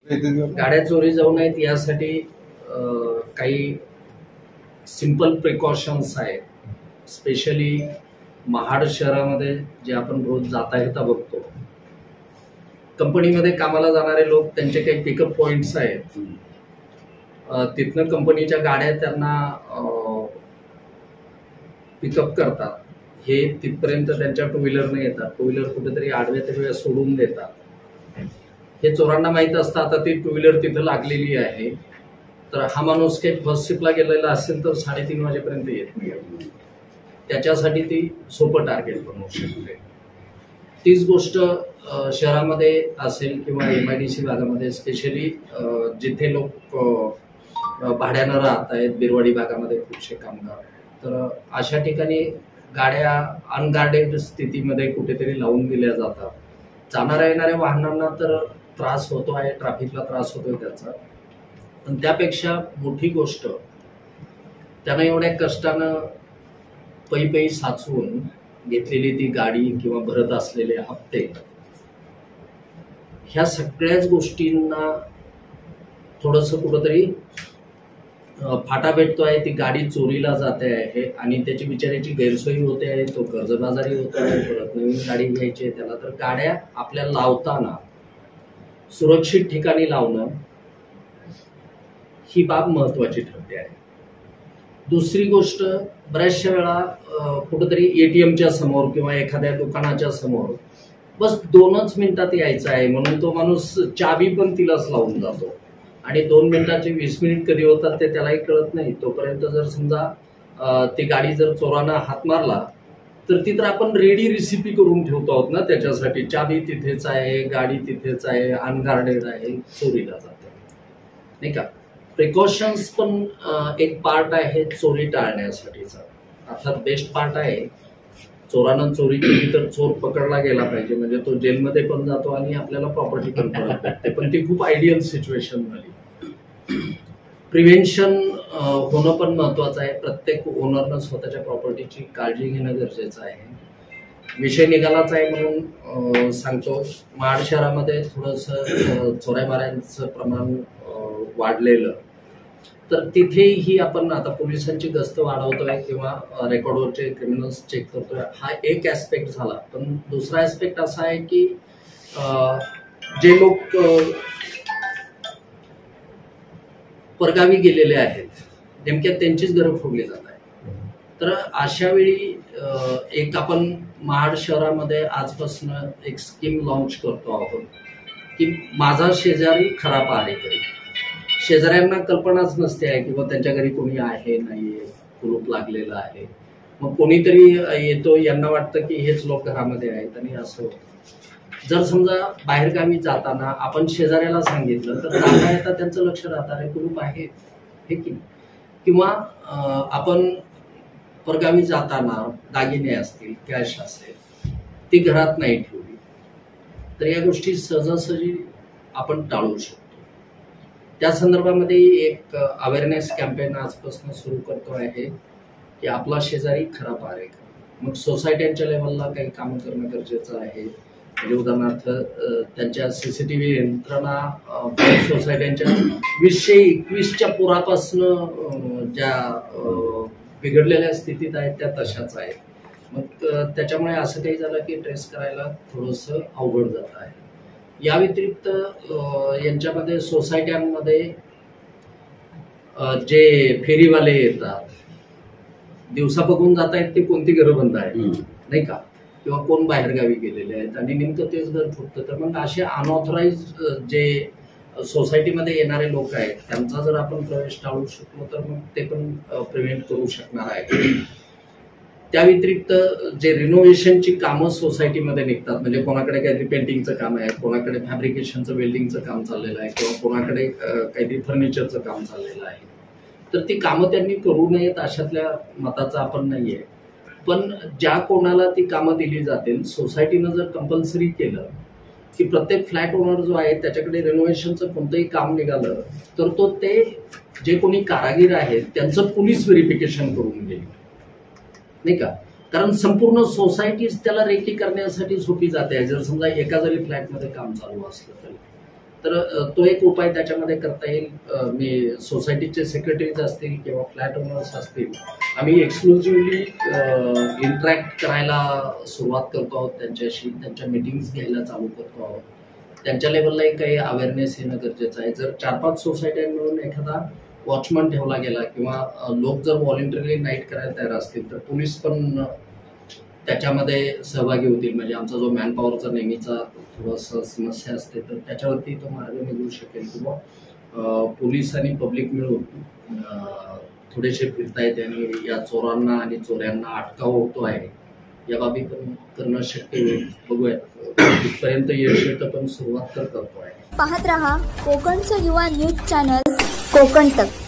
गाड्या चोरी जाऊ नयेत यासाठी काही सिंपल प्रिकॉशन्स आहेत. स्पेशली महाड शहरामध्ये जे आपण रोज जाता येता बघतो, कंपनीमध्ये कामाला जाणारे लोक त्यांचे काही पिकअप पॉइंट्स आहेत, तिथनं कंपनीच्या गाड्या त्यांना पिकअप करतात. हे तिथपर्यंत त्यांच्या टू व्हीलरने येतात, टू व्हीलर कुठेतरी आडव्या तिडव्या सोडून देतात. हे चोरांना माहीत असतं आता ती टू व्हीलर तिथं लागलेली आहे, तर हा माणूस काही फर्स्ट शिफ्टला गेलेला असेल तर 3:30 वाजेपर्यंत येत नाही. त्याच्यासाठी ती सोपं टार्गेट बनवू शकते. तीच गोष्ट शहरामध्ये असेल किंवा MIDC भागामध्ये, स्पेशली जिथे लोक भाड्यानं राहत आहेत, बिरवाडी भागामध्ये खूपसे कामगार, तर अशा ठिकाणी गाड्या अनगार्डेड स्थितीमध्ये कुठेतरी लावून दिल्या जातात. जाणाऱ्या येणाऱ्या वाहनांना तर त्रास होतो आहे, ट्रॅफिकला त्रास होतोय त्याचा. पण त्यापेक्षा मोठी गोष्ट, त्यानं एवढ्या कष्टानं पै साचवून घेतलेली ती गाडी किंवा भरत असलेले हप्ते, ह्या सगळ्याच गोष्टींना थोडंसं कुठंतरी फाटा भेटतो आहे. ती गाडी चोरीला जाते आहे आणि त्याची बिचाऱ्याची गैरसोयी होते आहे, तो कर्जबाजारी होतो आहे, परत नवीन गाडी घ्यायची आहे त्याला. तर गाड्या आपल्या लावताना सुरक्षित ठिकाणी लावणं ही बाब महत्वाची ठरते आहे. दुसरी गोष्ट, बऱ्याचशा वेळा कुठेतरी ATMच्या समोर किंवा एखाद्या दुकानाच्या समोर बस 2च मिनिटात यायचं आहे म्हणून तो माणूस चाबी पण तिलाच लावून जातो आणि 2 मिनिटाचे 20 मिनिट कधी होतात ते त्यालाही कळत नाही. तोपर्यंत जर समजा ती गाडी जर चोरांना हात मारला तर ती तर आपण रेडी रेसिपी करून ठेवतो आहोत ना त्याच्यासाठी. चाबी तिथेच आहे, गाडी तिथेच आहे, अनगार्डेड आहे, चोरीला जाते नाही का. प्रिकॉशन्स पण एक पार्ट आहे चोरी टाळण्यासाठीचा. अर्थात बेस्ट पार्ट आहे, चोरानं चोरी केली तर चोर पकडला गेला पाहिजे, म्हणजे तो जेलमध्ये पण जातो आणि आपल्याला प्रॉपर्टी पण परत भेटते. पण ती खूप आयडियल सिच्युएशन झाली. प्रिव्हेन्शन होणं पण महत्वाचं आहे. प्रत्येक ओनरनं स्वतःच्या प्रॉपर्टीची काळजी घेणं गरजेचं आहे. विषय निघालाच आहे म्हणून सांगतो, महाड शहरामध्ये थोडंसं चोऱ्यामाऱ्यांचं प्रमाण वाढलेलं, तर तिथेही आपण आता पोलिसांची गस्त वाढवतोय किंवा रेकॉर्डवरचे क्रिमिनल्स चेक करतोय. हा एक ऍस्पेक्ट झाला. पण दुसरा ऍस्पेक्ट असा आहे की जे लोक परगावी गेलेले आहेत, नेमक्या त्यांचीच घरं फोडली जात आहे. तर अशा वेळी एक आपण महाड शहरामध्ये आजपासून एक स्कीम लॉन्च करतो आहोत की माझा शेजारी खरा पहारेकरी. शेजाऱ्यांना कल्पनाच नसते आहे किंवा त्यांच्या घरी कोणी आहे नाहीये, कुलूप लागलेलं आहे. मग कोणीतरी येतो, यांना वाटतं की हेच लोक घरामध्ये आहेत आणि असं होतं. जर समजा बाहेरगावी जाताना आपण शेजाऱ्याला सांगितलं तर जाता येता त्यांचं लक्ष राहतं, अरे कुलूप आहे हे की. किंवा आपण परगावी जाताना दागिने असतील, कॅश असेल, ती घरात नाही ठेवली, तर या गोष्टी सहजासहजी आपण टाळू शकतो. त्या संदर्भामध्ये एक अवेअरनेस कॅम्पेन आजपासून सुरू करतो आहे की आपला शेजारी खरा पहारेकरी. मग सोसायट्यांच्या लेवलला काही काम करणं गरजेचं आहे. म्हणजे उदाहरणार्थ त्यांच्या CCTV यंत्रणा सोसायट्यांच्या 2021च्या पुरापासून ज्या बिघडलेल्या स्थितीत आहेत त्या तशाच आहेत. मग त्याच्यामुळे असं काही झालं की ट्रेस करायला थोडंसं अवघड जात आहे. या व्यतिरिक्त यांच्यामध्ये सोसायट्यांमध्ये जे फेरीवाले येतात, दिवसा बघून जात आहेत ते कोणती घरं बंद आहेत नाही का, किंवा कोण बाहेरगावी गेलेले आहेत आणि नेमकं तेच घर फुटतं. तर मग असे अनऑथराइज जे सोसायटीमध्ये येणारे लोक आहेत त्यांचा जर आपण प्रवेश टाळू शकलो तर मग ते पण प्रिव्हेंट करू शकणार आहे. त्या व्यतिरिक्त जे रिनोव्हेशनची कामं सोसायटीमध्ये निघतात, म्हणजे कोणाकडे काहीतरी पेंटिंगचं काम आहे, कोणाकडे फॅब्रिकेशनचं वेल्डिंगचं काम चाललेलं आहे किंवा कोणाकडे काहीतरी फर्निचरचं काम चाललेलं आहे, तर ती कामं त्यांनी करू नयेत अशातल्या मताचा आपण नाहीये. पण ज्या कोणाला ती कामं दिली जातील, सोसायटीनं जर कंपल्सरी केलं की प्रत्येक फ्लॅट ओनर जो आहे त्याच्याकडे रिनोव्हेशनचं कोणतंही काम निघालं तर तो ते जे कोणी कारागीर आहेत त्यांचं पोलीस व्हेरिफिकेशन करून घेईल नाही का. कारण संपूर्ण सोसायटीच त्याला रेकी करण्यासाठी सोपी जाते. जर समजा एका जरी फ्लॅटमध्ये काम चालू असलं तरी तर तो एक उपाय त्याच्यामध्ये करता येईल। मी सोसायटीचे सेक्रेटरीज असतील किंवा फ्लॅट ओनर्स असतील, आम्ही एक्सक्लुझिव्हली इंटरॅक्ट करायला सुरुवात करतो आहोत त्यांच्याशी, त्यांच्या मीटिंग्स घ्यायला चालू करतो आहोत। त्यांच्या लेवललाही काही अवेअरनेस येणं गरजेचं आहे। जर 4-5 सोसायट्या मिळून एखादा वॉचमन ठेवला गेला किंवा लोक जर व्हॉलेंटरीली नाईट करायला तयार असतील तर पोलीस पण त्याच्यामध्ये सहभागी होतील। म्हणजे आमचा जो मॅनपॉवरचा नेहमीचा थोडासा समस्या असते तर त्याच्यावरती तो मार्ग निघू शकेल किंवा पोलीस आणि पब्लिक मिळून थोडेसे फिरता येते आणि या चोरांना आणि चोऱ्यांना अटकाव होतो आहे या बाबी करणं शक्य होईल। बघूया इथपर्यंत यश येतं, पण सुरुवात तर करतो आहे। पाहत रहा कोकणचं युवा न्यूज चॅनल कोकणतक।